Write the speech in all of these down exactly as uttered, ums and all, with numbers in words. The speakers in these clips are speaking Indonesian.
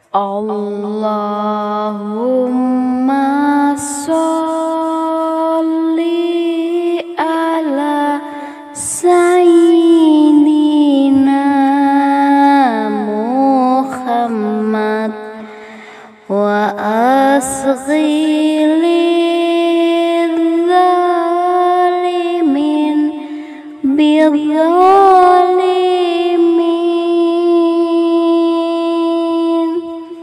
Allahumma sholli ala sayyidina Muhammad wa asghi lidzalimin bidzalimin.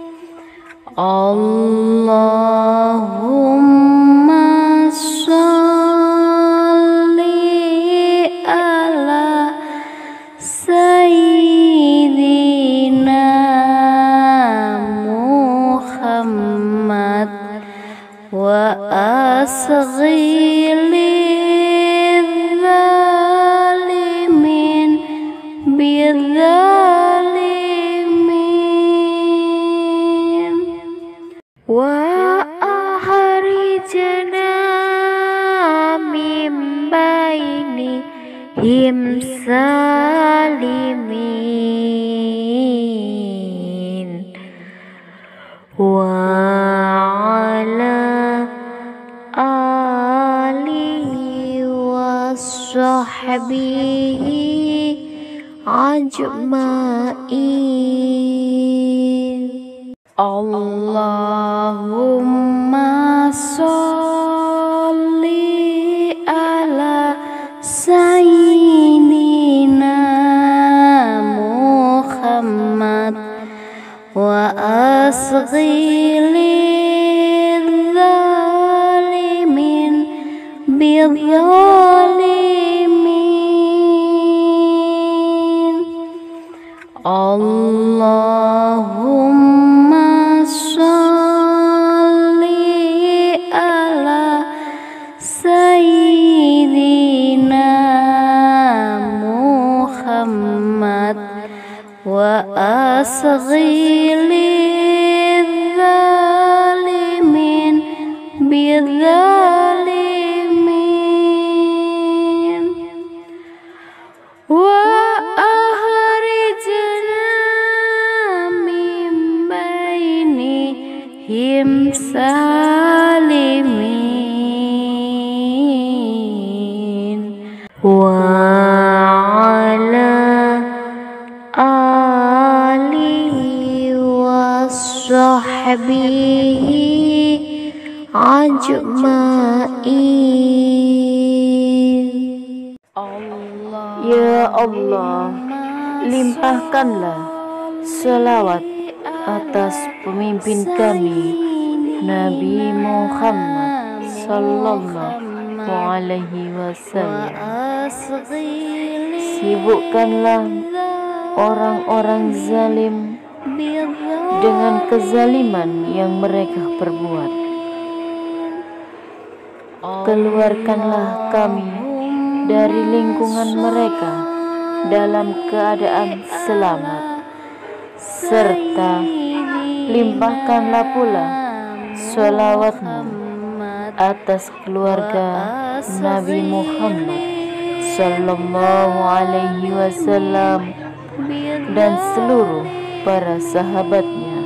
Allahumma sholli ala sayyidina Muhammad wa asghi lidzalimin bidzalimin wa akhrijna min bainihim salimin wa ala alihi wa sahbihi ajma'in. Allahumma sholli ala sayyidina Muhammad wa asghi lidzalimin bidzalimin. Allahumma sholli ala sayyidina Muhammad wa asghi lidzalimin bidzalimin wa akhrijna min bainihim salimin wa ala alihi wa sahbihi ajma'in. Ya Allah, limpahkanlah selawat atas pemimpin kami Nabi Muhammad sallallahu alaihi wasallam. Sibukkanlah orang-orang zalim dengan kezaliman yang mereka perbuat. Keluarkanlah kami dari lingkungan mereka dalam keadaan selamat, serta limpahkanlah pula sholawatmu atas keluarga Nabi Muhammad sallallahu alaihi wasallam dan seluruh para sahabatnya.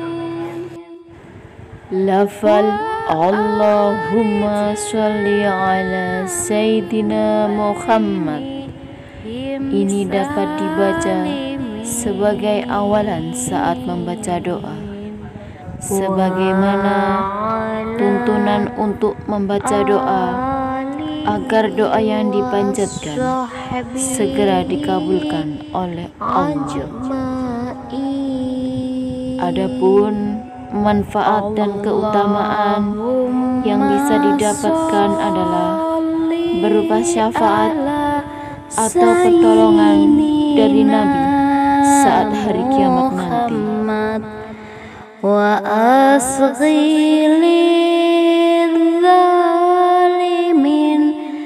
Lafal Allahumma sholli ala sayyidina Muhammad ini dapat dibaca sebagai awalan saat membaca doa, sebagaimana tuntunan untuk membaca doa agar doa yang dipanjatkan segera dikabulkan oleh Allah. Adapun manfaat dan keutamaan yang bisa didapatkan adalah berupa syafaat atau pertolongan dari Nabi saat hari kiamat nanti. Wa asghi lidzalimin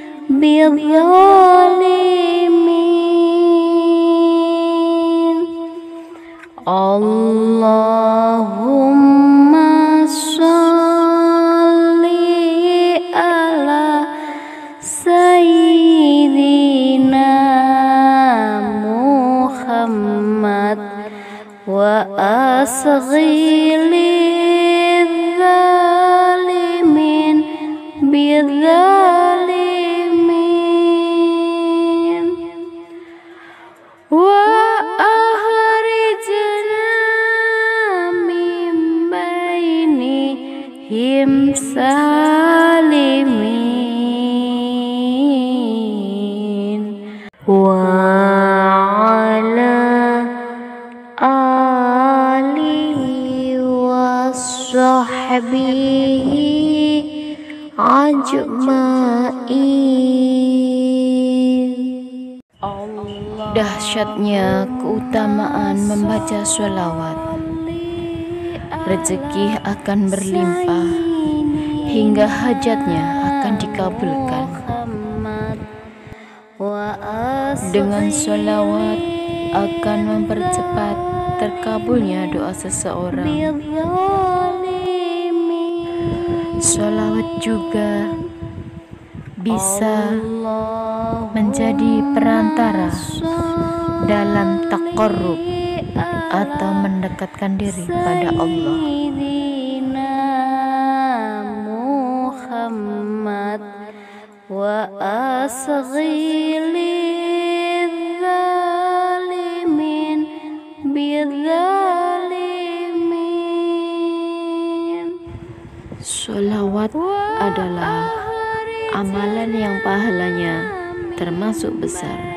bidzalimin. Allahumma sholli ala sayyidina Muhammad wa asghi lidzalimin bidzalimin wa akhrijna min bainihim salimin wa ala alihi wa sahbihi ajma'in. Dahsyatnya keutamaan membaca sholawat. Rezeki akan berlimpah hingga hajatnya akan dikabulkan. Dengan sholawat akan mempercepat terkabulnya doa seseorang. Sholawat juga bisa menjadi perantara dalam taqarrub atau mendekatkan diri pada Allah. Muhammad wa asghi lidzalimin bidzalimin. Sholawat adalah amalan yang pahalanya termasuk besar.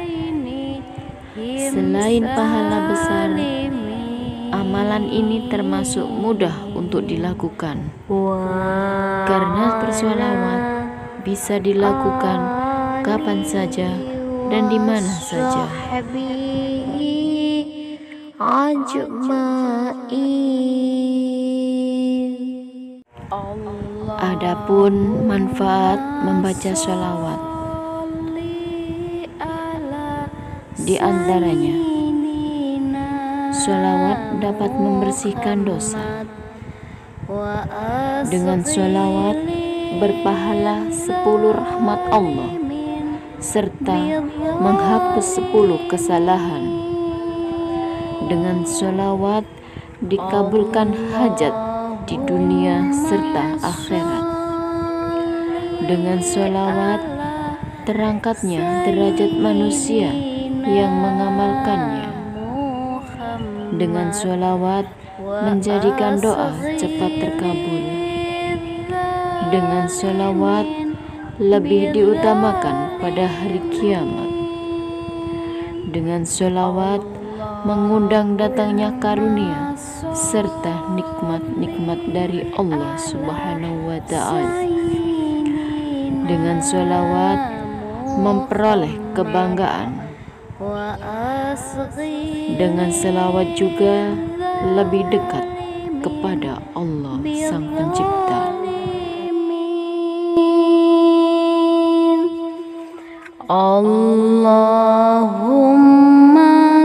Selain pahala besar, amalan ini termasuk mudah untuk dilakukan. Karena bersolawat bisa dilakukan kapan saja dan di mana saja. Adapun manfaat membaca sholawat, di antaranya sholawat dapat membersihkan dosa. Dengan sholawat berpahala sepuluh rahmat Allah serta menghapus sepuluh kesalahan. Dengan sholawat dikabulkan hajat di dunia serta akhirat. Dengan sholawat terangkatnya derajat manusia yang mengamalkannya. Dengan sholawat menjadikan doa cepat terkabul. Dengan sholawat lebih diutamakan pada hari kiamat. Dengan sholawat mengundang datangnya karunia serta nikmat-nikmat dari Allah Subhanahu wa Ta'ala. Dengan sholawat memperoleh kebanggaan. Dengan selawat juga lebih dekat kepada Allah Sang Pencipta. Allahumma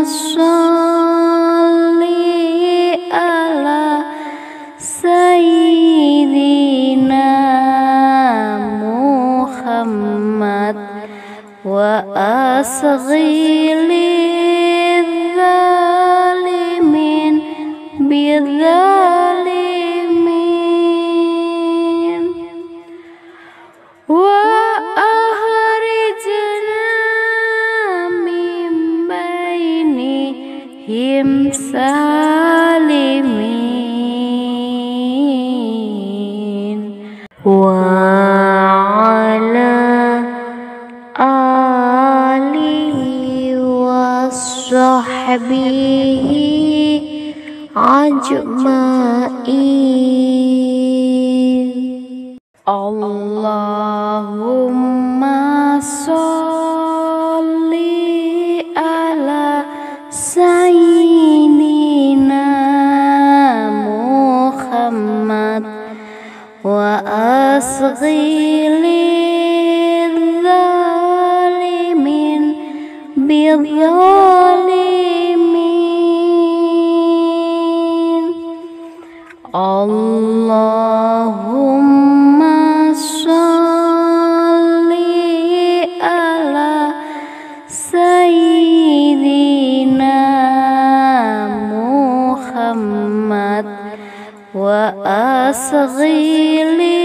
sholli ala sayyidina Muhammad wa asghi lidzalimin bidzalimin wa akhrijna min bainihim salimin wa ala alihi wa sahbihi ajma'in. Allahumma sholli ala sayyidina Muhammad wa asghi lidzalimin bidzalimin. Allahumma sholli ala sayyidina Muhammad وأصغي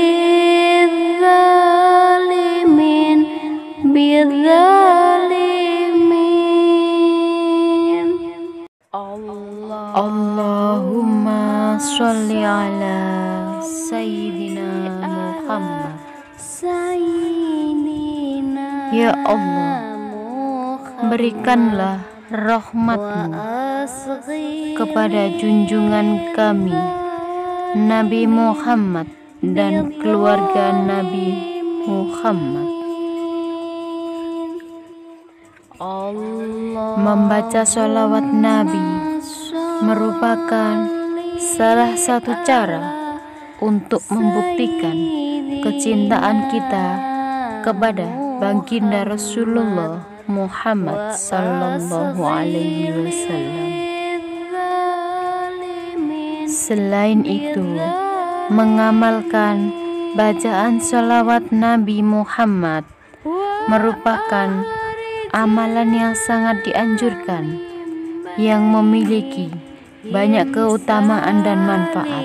للظالمين بالظالمين. Allahumma sholli ala Sayyidina Muhammad. Ya Allah, berikanlah rahmat-Mu kepada junjungan kami Nabi Muhammad dan keluarga Nabi Muhammad. Membaca sholawat Nabi merupakan salah satu cara untuk membuktikan kecintaan kita kepada baginda Rasulullah Muhammad sallallahu alaihi wasallam. Selain itu, mengamalkan bacaan sholawat Nabi Muhammad merupakan amalan yang sangat dianjurkan, yang memiliki banyak keutamaan dan manfaat.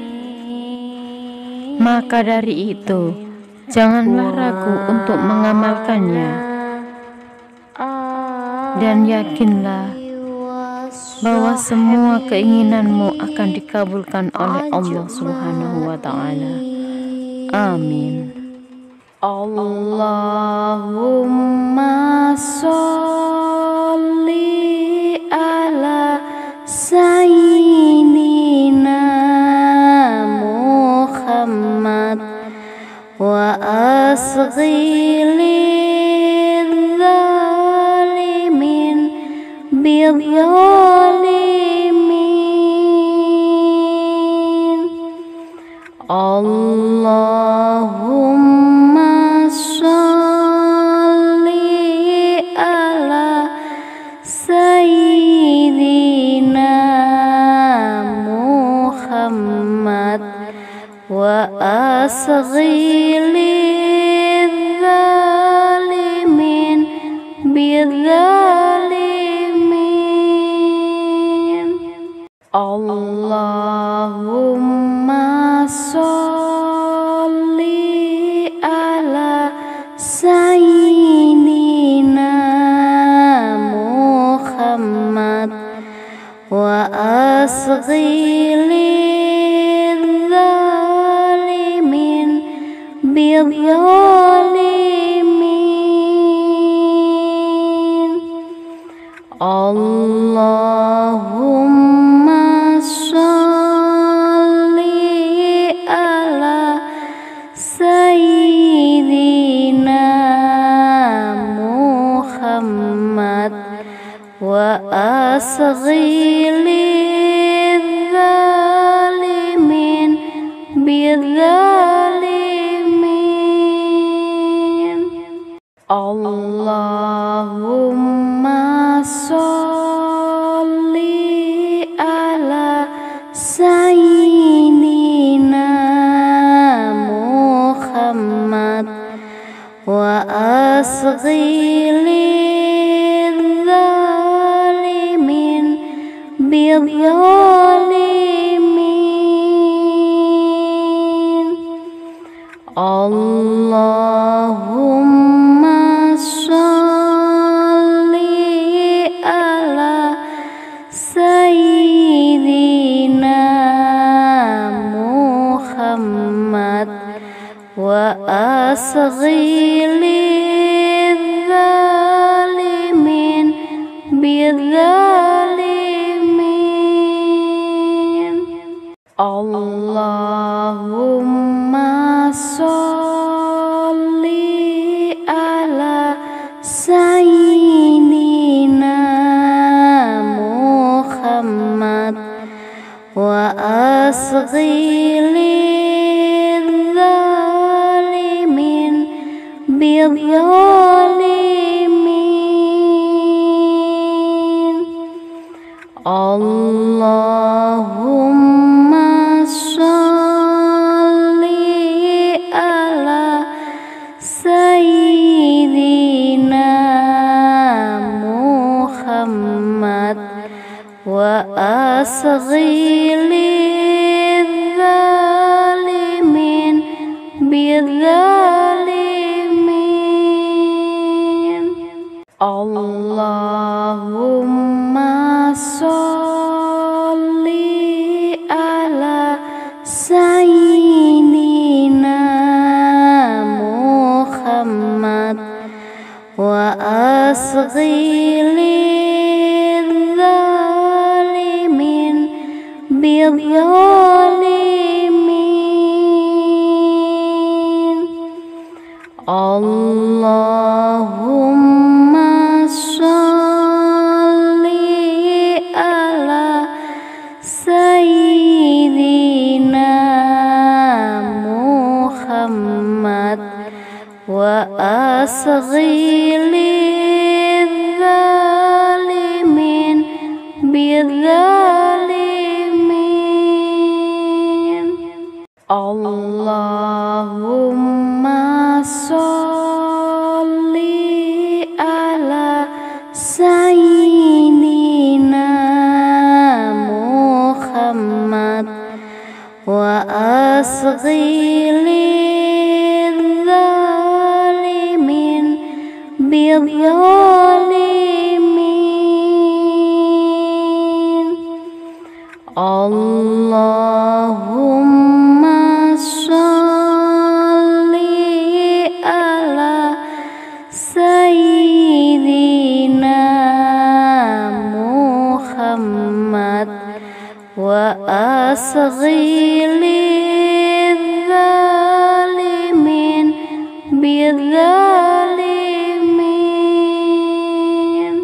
Maka dari itu, janganlah ragu untuk mengamalkannya, dan yakinlah bahwa semua keinginanmu akan dikabulkan oleh Allah Subhanahu wa Ta'ala. Amin. Allahumma sholli ala Sayyidina Muhammad wa asghi lil-zalimin bil-zalimin. Allahumma sholli ala Sayyidina Muhammad wa asghi lil-zalimin bil-zalimin. Allahumma sholli ala Sayyidina Muhammad wa asghi lil-zalimin bil-zalimin. Allahumma sholli ala Sayyidina Muhammad wa asghi lil-zalimin bil-zalimin. Allahumma sholli ala Sayyidina Muhammad wa asghi lil-zalimin bil-zalimin. Allahumma sholli ala Sayyidina Muhammad wa asghi lil-zalimin bil-zalimin. Allahumma sholli ala Sayyidina Muhammad wa asghi lil-zalimin bil-zalimin. Allahumma sholli ala Sayyidina Muhammad wa asghi lil-zalimin Allahumma sholli ala sayyidina Muhammad wa asghi lidzalimin bidzalimin. Allahumma sholli ala sayyidina Muhammad wa asghi lidzalimin bidzalimin. Allahumma sholli ala sayyidina Muhammad wa asghi lidzalimin bidzalimin. Allahumma sholli ala sayyidina Muhammad wa asghi lidzalimin bidzalimin.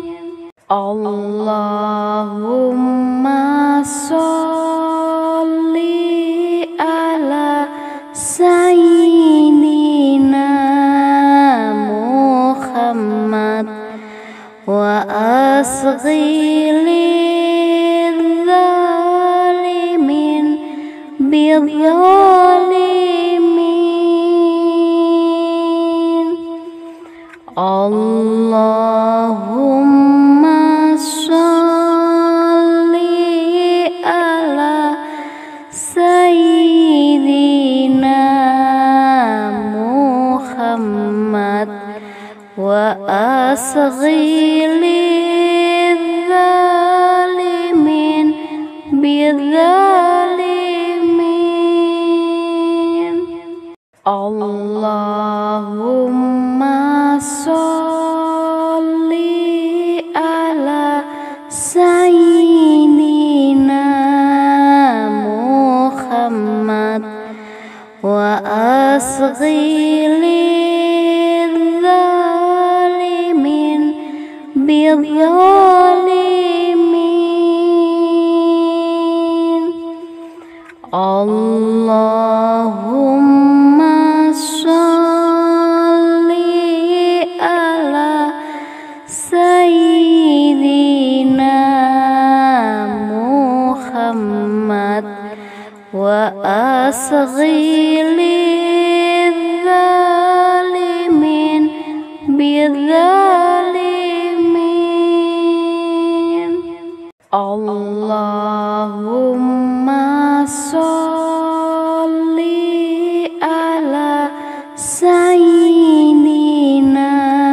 Allahumma sholli ala sayyidina Muhammad wa asghi lidzalimin bidzalimin. Allahumma sholli ala sayyidina Muhammad wa asghi lidzalimin bidzalimin. Allahumma sholli ala sayyidina Muhammad wa asghi lidzalimin bidzalimin. Allahumma sholli ala sayyidina Muhammad wa asghi lidzalimin bidzalimin. Allahumma sholli ala sayyidina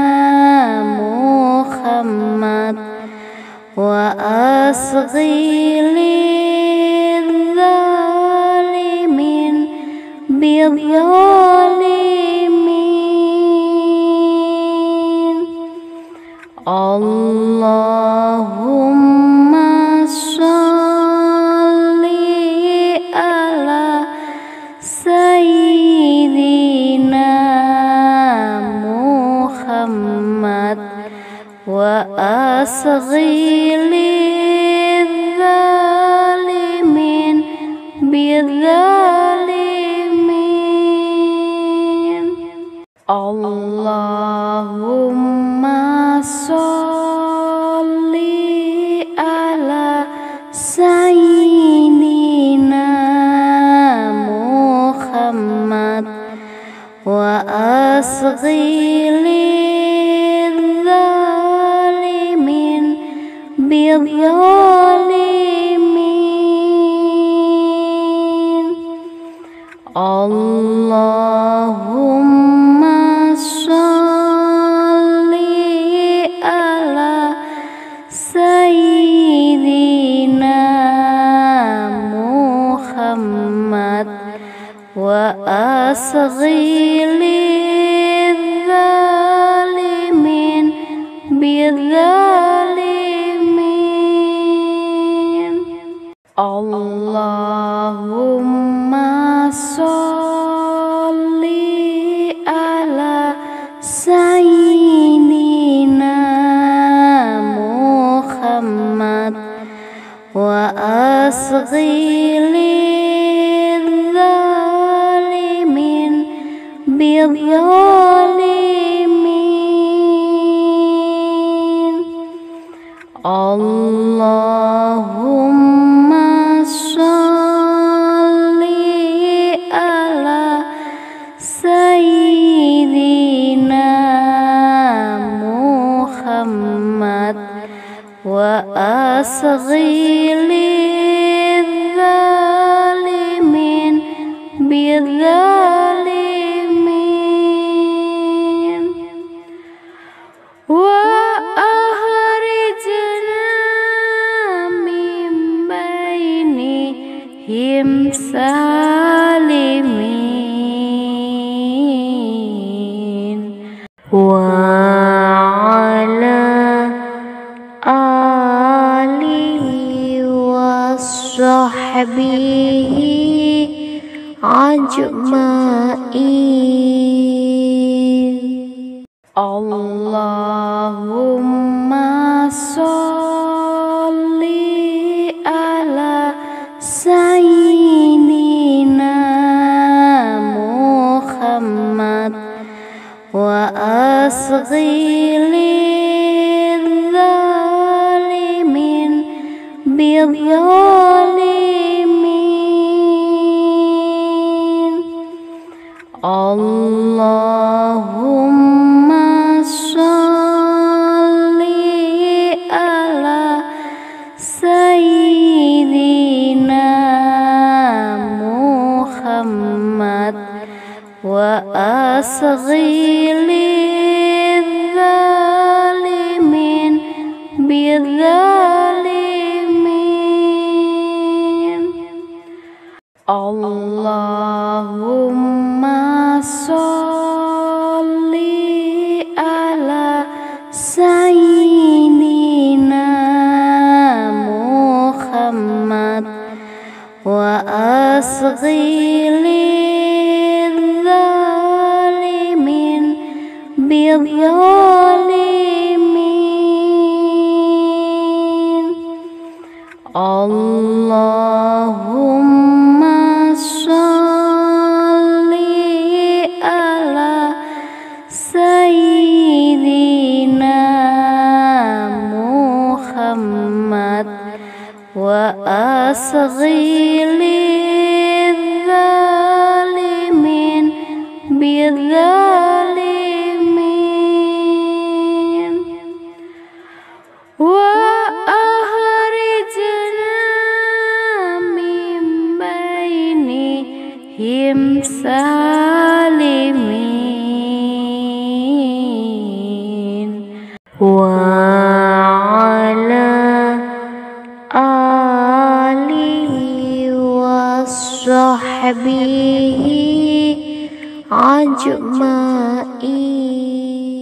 Muhammad wa asghi lidzalimin bidzalimin. Allahumma sholli ala sayyidina Muhammad wa asghi lidzalimin bidzalimin. Allahumma sholli ala sayyidina Muhammad wa asghi lidzalimin bidzalimin. Allahumma sholli ala وأصغي للظالمين بالظالمين Allahumma sholli ala sayyidina Muhammad wa asghi lidzalimin bidzalimin Allahumma sholli ala sayyidina Muhammad wa asghi lidzalimin bidzalimin wa akhrijna min bainihim salimin wa ala alihi wa sahbihi ajma'in Allahumma sholli ala sayyidina Muhammad wa asghi lidzalimin bidzalimin Allahumma sholli ala sayyidina Muhammad wa asghi lidzalimin bidzalimin Allahumma sholli ala sayyidina Muhammad wa asghi lidzalimin bidzalimin Allahumma sholli ala sayyidina Muhammad wa asghi lidzalimin bidzalimin wa akhrijna min bainihim salimin wa ala alihi wa sahbihi ajma'in